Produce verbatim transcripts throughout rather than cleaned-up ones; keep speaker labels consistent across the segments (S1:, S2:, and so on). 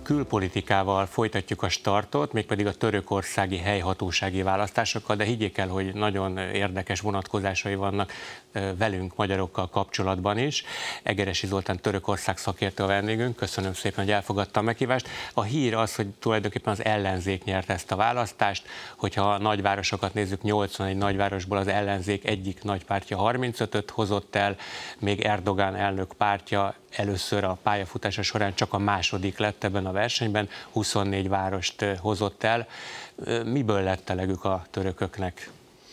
S1: Külpolitikával folytatjuk a startot, mégpedig a törökországi helyhatósági választásokkal, de higgyék el, hogy nagyon érdekes vonatkozásai vannak velünk, magyarokkal kapcsolatban is. Egeresi Zoltán Törökország szakértő a vendégünk, köszönöm szépen, hogy elfogadta a meghívást. A hír az, hogy tulajdonképpen az ellenzék nyert ezt a választást, hogyha a nagyvárosokat nézzük, nyolcvanegy nagyvárosból az ellenzék egyik nagy pártja harmincötöt hozott el, még Erdogan elnök pártja először a pályafutása során csak a második lett ebben a versenyben, huszonnégy várost hozott el. Miből lett elegük a törököknek?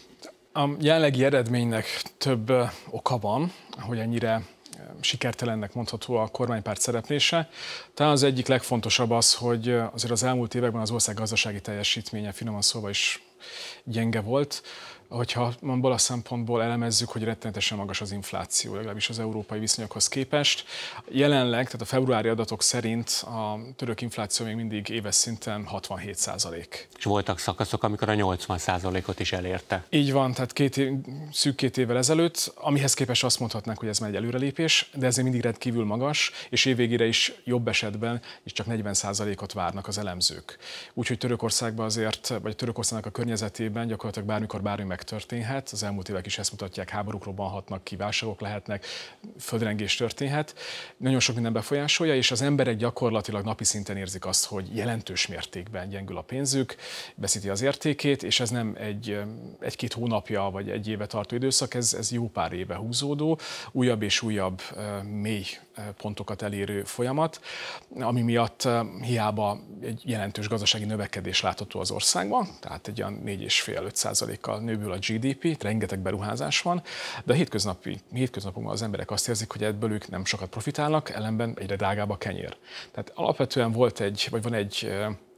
S2: A jelenlegi eredménynek több oka van, hogy ennyire sikertelennek mondható a kormánypárt szereplése. Talán az egyik legfontosabb az, hogy azért az elmúlt években az ország gazdasági teljesítménye finoman szóval is gyenge volt. Hogyha abból a szempontból elemezzük, hogy rettenetesen magas az infláció, legalábbis az európai viszonyokhoz képest. Jelenleg, tehát a februári adatok szerint a török infláció még mindig éves szinten hatvanhét százalék.
S1: És voltak szakaszok, amikor a nyolcvan százalékot is elérte.
S2: Így van, tehát két év, szűk két évvel ezelőtt, amihez képest azt mondhatnánk, hogy ez már egy előrelépés, de ez még mindig rendkívül magas, és évvégére is jobb esetben is csak negyven százalékot várnak az elemzők. Úgyhogy Törökországban azért, vagy Törökországnak a környezetében gyakorlatilag bármikor bármi megtörténhet. Az elmúlt évek is ezt mutatják, háborúk robbanhatnak ki, válságok lehetnek, földrengés történhet. Nagyon sok minden befolyásolja, és az emberek gyakorlatilag napi szinten érzik azt, hogy jelentős mértékben gyengül a pénzük, veszíti az értékét, és ez nem egy, egy-két hónapja vagy egy éve tartó időszak, ez, ez jó pár éve húzódó, újabb és újabb mély pontokat elérő folyamat, ami miatt hiába egy jelentős gazdasági növekedés látható az országban, tehát egy olyan négy egész öt százalékkal nőből a gé dé pé, rengeteg beruházás van, de a hétköznapi, hétköznapokban az emberek azt érzik, hogy ebből ők nem sokat profitálnak, ellenben egyre drágább a kenyér. Tehát alapvetően volt egy, vagy van egy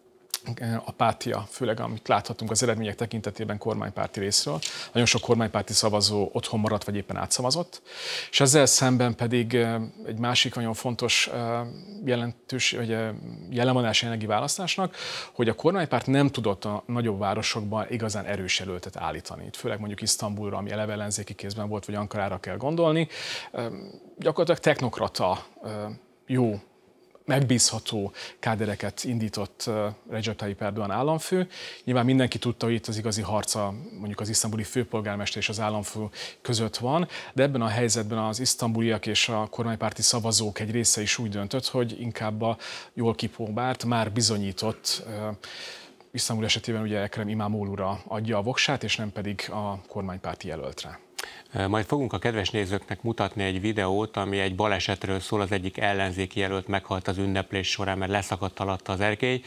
S2: apátia, főleg amit láthatunk az eredmények tekintetében kormánypárti részről. Nagyon sok kormánypárti szavazó otthon maradt, vagy éppen átszavazott. És ezzel szemben pedig egy másik nagyon fontos jelentős, vagy jellemvonás jelenlegi választásnak, hogy a kormánypárt nem tudott a nagyobb városokban igazán erős jelöltet állítani. Itt főleg mondjuk Isztambulra, ami eleve ellenzéki kézben volt, vagy Ankarára kell gondolni. Gyakorlatilag technokrata, jó, megbízható kádereket indított Recep Tayyip Erdoğan államfő. Nyilván mindenki tudta, hogy itt az igazi harca mondjuk az isztambuli főpolgármester és az államfő között van, de ebben a helyzetben az isztambuliak és a kormánypárti szavazók egy része is úgy döntött, hogy inkább a jól kipróbált, már bizonyított Isztambul esetében ugye Ekrem İmamoğlu'ra adja a voksát, és nem pedig a kormánymárti jelöltre.
S1: Majd fogunk a kedves nézőknek mutatni egy videót, ami egy balesetről szól, az egyik ellenzéki jelölt meghalt az ünneplés során, mert leszakadt alatta az erkély,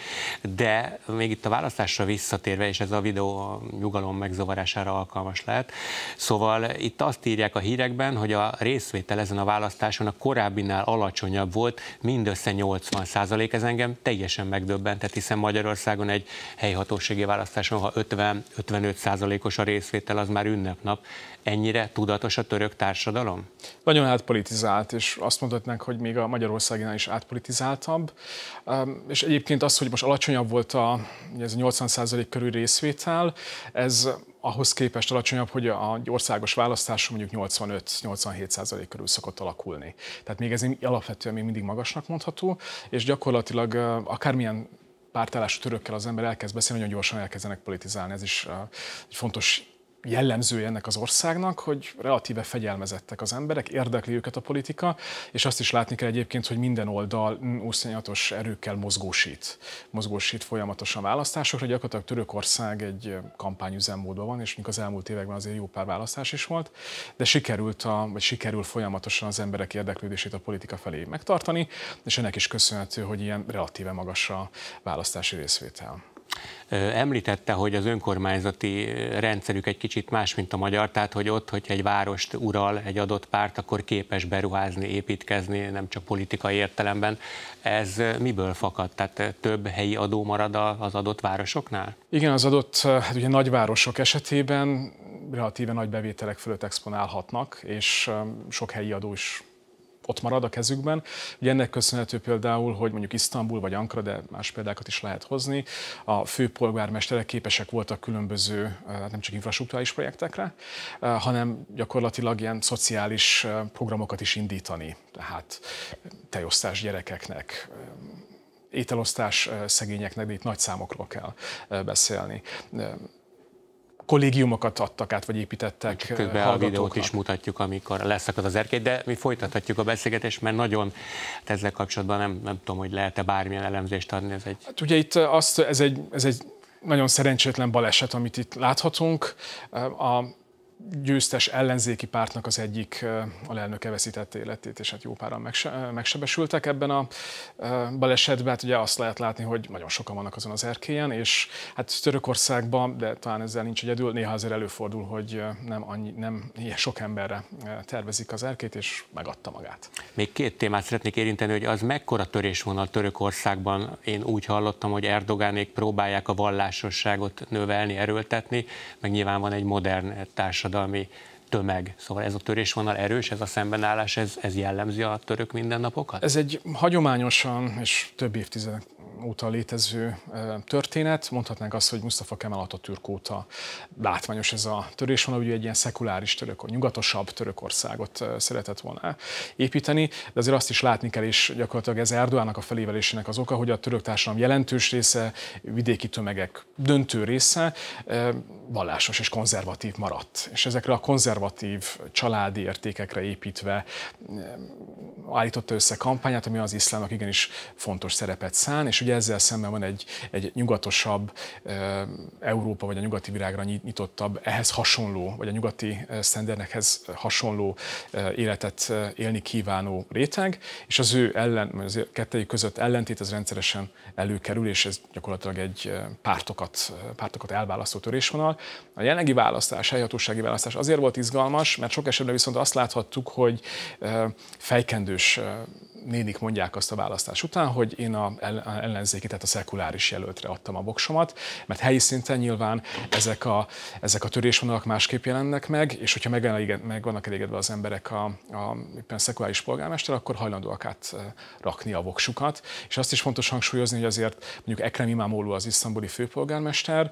S1: de még itt a választásra visszatérve, és ez a videó a nyugalom megzavarására alkalmas lehet, szóval itt azt írják a hírekben, hogy a részvétel ezen a választáson a korábbinál alacsonyabb volt, mindössze nyolcvan százalék, ez engem teljesen megdöbbentett, hiszen Magyarországon egy helyhatósági választáson, ha ötven-ötvenöt százalékos a részvétel, az már ünnepnap. Ennyire tudatos a török társadalom?
S2: Nagyon átpolitizált, és azt mondhatnánk, hogy még a Magyarországinál is átpolitizáltabb. És egyébként az, hogy most alacsonyabb volt a, ez a nyolcvan százalék körül részvétel, ez ahhoz képest alacsonyabb, hogy a országos választáson mondjuk nyolcvanöt-nyolcvanhét százalék körül szokott alakulni. Tehát még ez alapvetően még mindig magasnak mondható, és gyakorlatilag akármilyen pártállású törökkel az ember elkezd beszélni, nagyon gyorsan elkezdenek politizálni. Ez is egy fontos jellemzője ennek az országnak, hogy relatíve fegyelmezettek az emberek, érdekli őket a politika, és azt is látni kell egyébként, hogy minden oldal úszonyatos erőkkel mozgósít, mozgósít folyamatosan választásokra. Gyakorlatilag Törökország egy kampányüzemmódban van, és mondjuk az elmúlt években azért jó pár választás is volt, de sikerült, a, vagy sikerül folyamatosan az emberek érdeklődését a politika felé megtartani, és ennek is köszönhető, hogy ilyen relatíve magas a választási részvétel.
S1: Említette, hogy az önkormányzati rendszerük egy kicsit más, mint a magyar, tehát hogy ott, hogyha egy várost ural egy adott párt, akkor képes beruházni, építkezni, nem csak politikai értelemben. Ez miből fakad? Tehát több helyi adó marad az adott városoknál?
S2: Igen, az adott hát ugye nagyvárosok esetében relatíve nagy bevételek fölött exponálhatnak, és sok helyi adó is ott marad a kezükben. Ugye ennek köszönhető például, hogy mondjuk Isztambul vagy Ankara, de más példákat is lehet hozni, a főpolgármesterek képesek voltak különböző nem csak infrastrukturális projektekre, hanem gyakorlatilag ilyen szociális programokat is indítani, tehát tejosztás gyerekeknek, ételosztás szegényeknek, de itt nagy számokról kell beszélni. Kollégiumokat adtak át, vagy építettek.
S1: Közben a videót is mutatjuk, amikor leszakad az erkély, de mi folytathatjuk a beszélgetést, mert nagyon hát ezzel kapcsolatban nem, nem tudom, hogy lehet-e bármilyen elemzést adni. Ez egy...
S2: Hát ugye itt azt, ez, egy, ez egy nagyon szerencsétlen baleset, amit itt láthatunk. A győztes ellenzéki pártnak az egyik alelnöke veszítette életét, és hát jó páran megse, megsebesültek ebben a balesetben. Hát ugye azt lehet látni, hogy nagyon sokan vannak azon az erkélyen, és hát Törökországban, de talán ezzel nincs egyedül, néha azért előfordul, hogy nem, annyi, nem ilyen sok emberre tervezik az erkélyt, és megadta magát.
S1: Még két témát szeretnék érinteni, hogy az mekkora törésvonal Törökországban. Én úgy hallottam, hogy Erdogánék próbálják a vallásosságot növelni, erőltetni, meg nyilván van egy modern társadalmi tömeg. Szóval ez a törésvonal erős, ez a szembenállás, ez, ez jellemzi a török mindennapokat? Ez egy
S2: hagyományosan és több évtizedek óta létező történet. Mondhatnánk azt, hogy Mustafa Kemal Atatürk óta látványos ez a törésvonal, hogy egy ilyen szekuláris török, nyugatosabb Törökországot szeretett volna építeni, de azért azt is látni kell, és gyakorlatilag ez Erdoğannak a felévelésének az oka, hogy a török társadalom jelentős része, vidéki tömegek döntő része vallásos és konzervatív maradt. És ezekre a konzervatív családi értékekre építve állította össze kampányát, ami az iszlámnak igenis fontos szerepet szán, és ugye ezzel szemben van egy, egy nyugatosabb e, Európa, vagy a nyugati világra nyitottabb, ehhez hasonló, vagy a nyugati sztenderdekhez hasonló e, életet élni kívánó réteg, és az ő ellen, az kettejük között ellentét az rendszeresen előkerül, és ez gyakorlatilag egy pártokat, pártokat elválasztó törésvonal. A jelenlegi választás, helyhatósági választás azért volt izgalmas, mert sok esetben viszont azt láthattuk, hogy e, fejkendős nénik mondják azt a választás után, hogy én a ellenzéki, tehát a szekuláris jelöltre adtam a voksomat, mert helyi szinten nyilván ezek a, ezek a törésvonalak másképp jelennek meg, és hogyha meg, meg vannak elégedve az emberek a, a, a szekuláris polgármester, akkor hajlandóak át rakni a voksukat. És azt is fontos hangsúlyozni, hogy azért mondjuk Ekrem İmamoğlu, az isztambuli főpolgármester,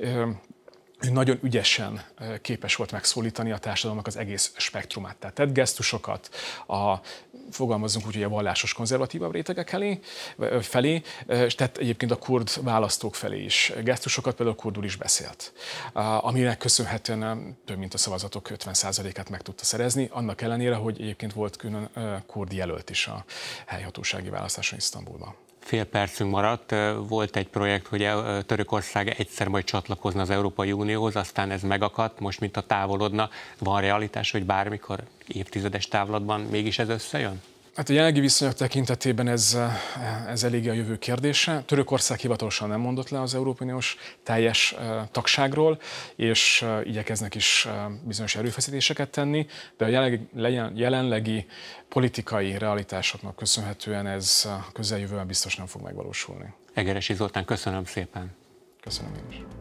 S2: ő nagyon ügyesen képes volt megszólítani a társadalomnak az egész spektrumát. Tehát tett gesztusokat, a, fogalmazzunk úgy, hogy a vallásos konzervatívabb rétegek elé, felé, és tett egyébként a kurd választók felé is gesztusokat, például kurdul is beszélt, aminek köszönhetően több mint a szavazatok ötven százalékát meg tudta szerezni, annak ellenére, hogy egyébként volt külön kurd jelölt is a helyhatósági választáson Isztambulban.
S1: Fél percünk maradt. Volt egy projekt, hogy Törökország egyszer majd csatlakozna az Európai Unióhoz, aztán ez megakadt, most mint a távolodna. Van realitás, hogy bármikor évtizedes távlatban mégis ez összejön?
S2: Hát a jelenlegi viszonyok tekintetében ez, ez eléggé a jövő kérdése. Törökország hivatalosan nem mondott le az Európai Uniós teljes tagságról, és igyekeznek is bizonyos erőfeszítéseket tenni, de a jelenlegi, jelenlegi politikai realitásoknak köszönhetően ez a közeljövőben biztos nem fog megvalósulni.
S1: Egeressy Zoltán, köszönöm szépen.
S2: Köszönöm én is.